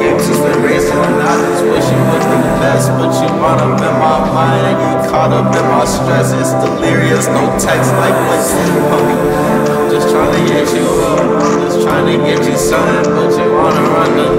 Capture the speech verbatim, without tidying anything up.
games has been racing, and I just wish you would do less. But you run up in my mind and you caught up in my stress. It's delirious, no text like what's homie. I'm just trying to get you up, I'm just trying to get you something, but you wanna run the